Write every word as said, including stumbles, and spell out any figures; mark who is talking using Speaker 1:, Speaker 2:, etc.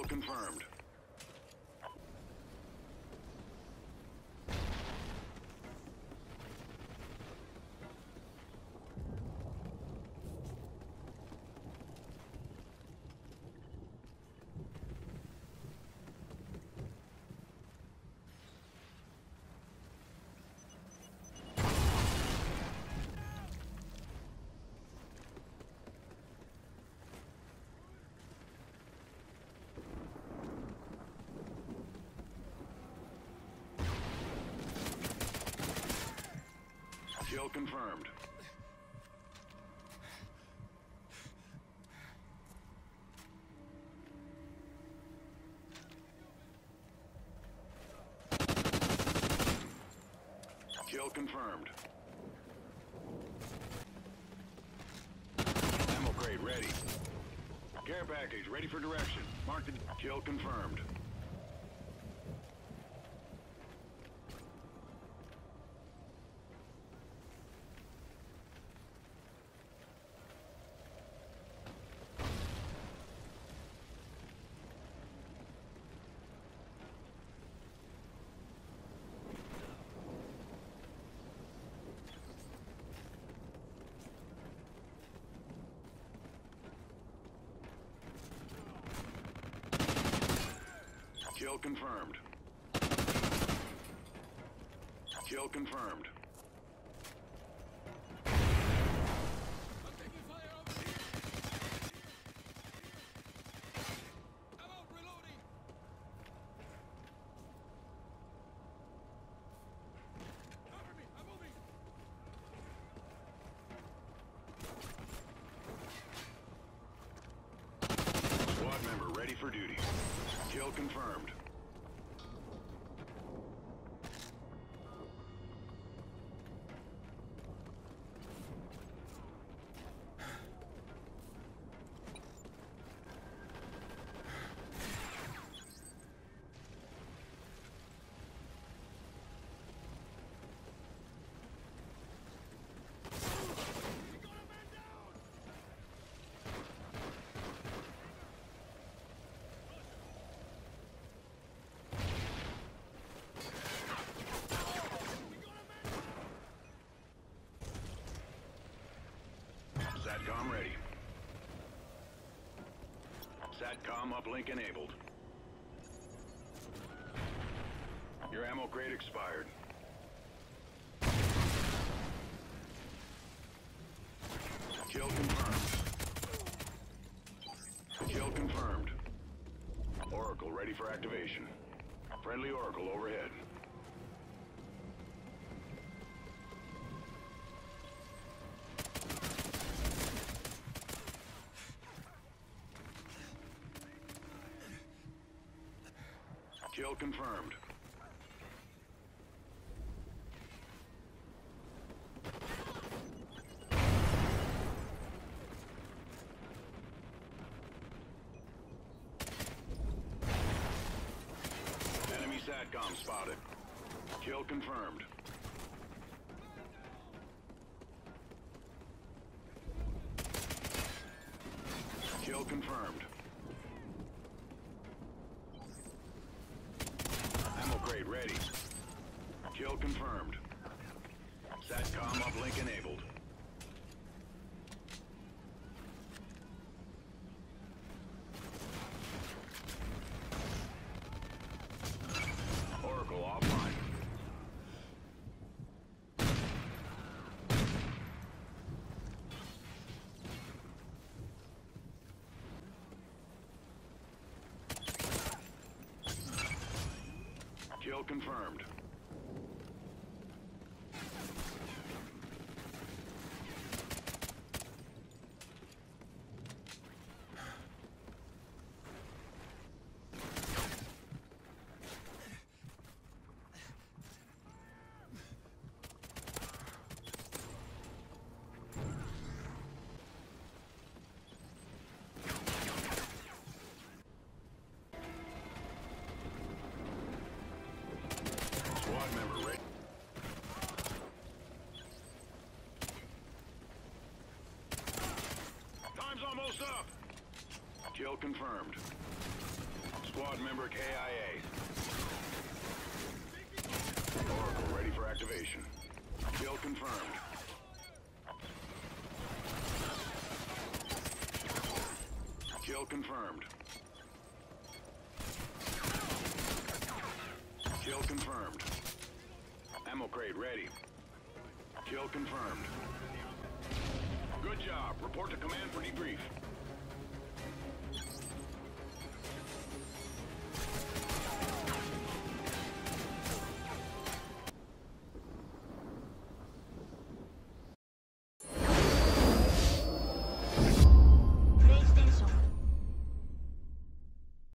Speaker 1: Kill confirmed. Kill confirmed. Kill confirmed. Ammo crate ready. Care package ready for direction. Marked. Kill confirmed. Kill confirmed. Kill confirmed.
Speaker 2: I'm taking fire over here! I'm out reloading! Cover me! I'm moving!
Speaker 1: Squad member ready for duty. Kill confirmed. SATCOM ready. SATCOM uplink enabled. Your ammo crate expired. Kill confirmed. Kill confirmed. Oracle ready for activation. Friendly Oracle overhead. Kill confirmed. Enemy SATCOM spotted. Kill confirmed. Kill confirmed. Ammo crate ready. Kill confirmed. SATCOM uplink enabled. Oracle offline. Kill confirmed. Squad member ready. Time's almost up. Kill confirmed. squad member K I A. Oracle ready for activation. Kill confirmed. Kill confirmed. Kill confirmed. Ammo crate ready. Kill confirmed. Good job. Report to command for debrief.